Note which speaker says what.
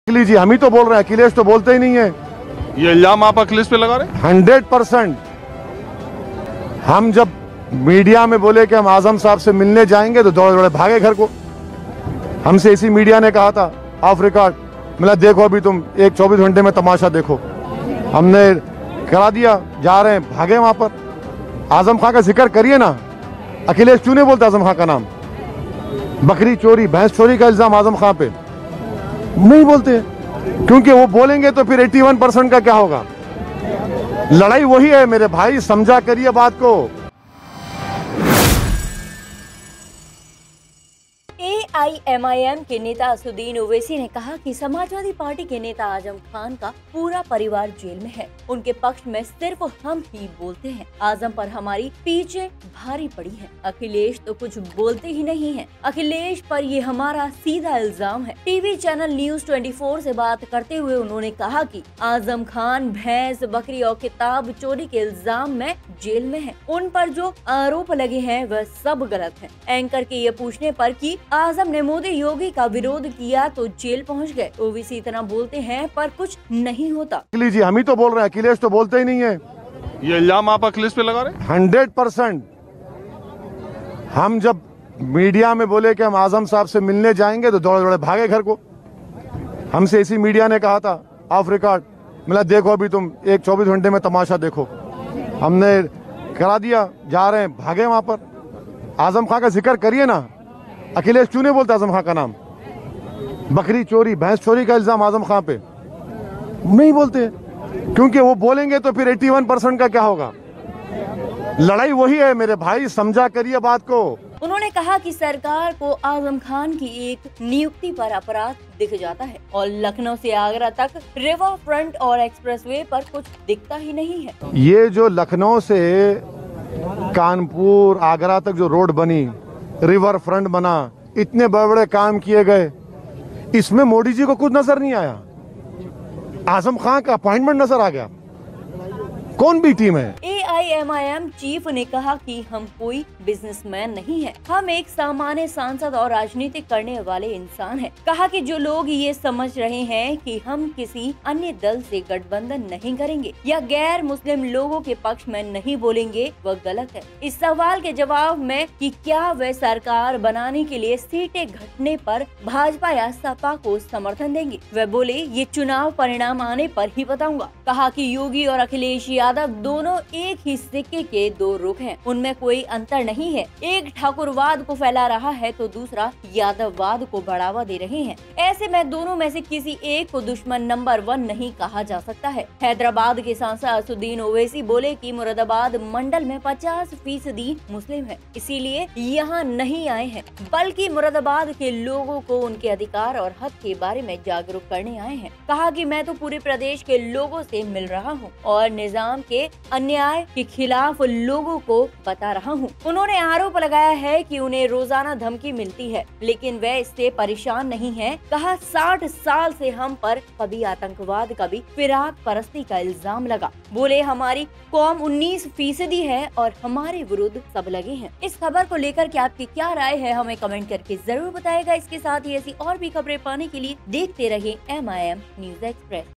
Speaker 1: लीजिए, हम ही तो बोल रहे हैं, अखिलेश तो बोलते ही नहीं है।
Speaker 2: ये इल्जाम आप अखिलेश पे लगा रहे हैं?
Speaker 1: 100%। हम जब मीडिया में बोले कि हम आजम साहब से मिलने जाएंगे तो दौड़े दौड़े भागे घर को। हमसे इसी मीडिया ने कहा था ऑफ रिकॉर्ड, मतलब देखो अभी तुम 24 घंटे में तमाशा देखो। हमने करा दिया, जा रहे हैं, भागे वहां पर। आजम खां का जिक्र करिए ना, अखिलेश क्यों नहीं बोलता आजम खां का नाम? बकरी चोरी, भैंस चोरी का इल्जाम आजम खां पे नहीं बोलते, क्योंकि वो बोलेंगे तो फिर 81% का क्या होगा। लड़ाई वही है मेरे भाई, समझा करिए बात को।
Speaker 3: AIMIM के नेता असुद्दीन ओवैसी ने कहा कि समाजवादी पार्टी के नेता आजम खान का पूरा परिवार जेल में है। उनके पक्ष में सिर्फ हम ही बोलते हैं। आजम पर हमारी पीछे भारी पड़ी है। अखिलेश तो कुछ बोलते ही नहीं है। अखिलेश पर ये हमारा सीधा इल्जाम है। टीवी चैनल न्यूज़ 24 से बात करते हुए उन्होंने कहा कि आजम खान भैंस, बकरी और किताब चोरी के इल्जाम में जेल में है। उन पर जो आरोप लगे हैं वह सब गलत है। एंकर के ये पूछने पर कि आजम ने मोदी योगी का विरोध किया तो जेल पहुंच गए। ओवैसी इतना बोलते हैं पर कुछ नहीं होता।
Speaker 1: लीजिए, हम ही तो बोल रहे हैं, अखिलेश तो बोलते ही नहीं है।
Speaker 2: ये इल्जाम आप अखिलेश पे लगा रहे हैं?
Speaker 1: 100%। हम जब मीडिया में बोले कि हम आजम साहब से मिलने जाएंगे तो दौड़े दौड़े भागे घर को। हमसे इसी मीडिया ने कहा था ऑफ रिकॉर्ड, मतलब देखो अभी तुम 24 घंटे में तमाशा देखो। हमने करा दिया, जा रहे हैं, भागे वहां पर। आजम खां का जिक्र करिए ना, अखिलेश क्यों नहीं बोलता आजम खां का नाम? बकरी चोरी, भैंस चोरी का इल्जाम आजम खां पे नहीं बोलते, क्योंकि वो बोलेंगे तो फिर 81% का क्या होगा। लड़ाई वही है मेरे भाई, समझा करिए बात को।
Speaker 3: उन्होंने कहा कि सरकार को आजम खान की एक नियुक्ति पर अपराध दिख जाता है और लखनऊ से आगरा तक रिवर फ्रंट और एक्सप्रेसवे पर कुछ दिखता ही नहीं है।
Speaker 1: ये जो लखनऊ से कानपुर आगरा तक जो रोड बनी, रिवर फ्रंट बना, इतने बड़े बड़े काम किए गए, इसमें मोदी जी को कुछ नजर नहीं आया। आजम खान का अपॉइंटमेंट नजर आ गया। कौन भी टीम है?
Speaker 3: AIMIM चीफ ने कहा कि हम कोई बिजनेसमैन नहीं है, हम एक सामान्य सांसद और राजनीति करने वाले इंसान हैं। कहा कि जो लोग ये समझ रहे हैं कि हम किसी अन्य दल से गठबंधन नहीं करेंगे या गैर मुस्लिम लोगों के पक्ष में नहीं बोलेंगे, वह गलत है। इस सवाल के जवाब में कि क्या वह सरकार बनाने के लिए सीटें घटने पर भाजपा या सपा को समर्थन देंगे, वह बोले ये चुनाव परिणाम आने पर ही बताऊंगा। कहा कि योगी और अखिलेश यादव दोनों एक ही सिक्के के दो रुख हैं, उनमें कोई अंतर नहीं है। एक ठाकुरवाद को फैला रहा है तो दूसरा यादववाद को बढ़ावा दे रहे हैं। ऐसे में दोनों में से किसी एक को दुश्मन नंबर 1 नहीं कहा जा सकता है। हैदराबाद के सांसद असुद्दीन ओवैसी बोले कि मुरादाबाद मंडल में 50% मुस्लिम है, इसीलिए यहाँ नहीं आए हैं, बल्कि मुरादाबाद के लोगों को उनके अधिकार और हक के बारे में जागरूक करने आए हैं। कहा कि मैं तो पूरे प्रदेश के लोगों से मिल रहा हूँ और निजाम के अन्याय के खिलाफ लोगों को बता रहा हूँ। उन्होंने आरोप लगाया है कि उन्हें रोजाना धमकी मिलती है, लेकिन वे इससे परेशान नहीं हैं। कहा 60 साल से हम पर कभी आतंकवाद, कभी फिराक परस्ती का इल्जाम लगा। बोले हमारी कौम 19% है और हमारे विरुद्ध सब लगे हैं। इस खबर को लेकर के आपकी क्या राय है, हमें कमेंट करके जरूर बताएगा। इसके साथ ही ऐसी और भी खबरें पाने के लिए देखते रहिए MIM न्यूज़ एक्सप्रेस।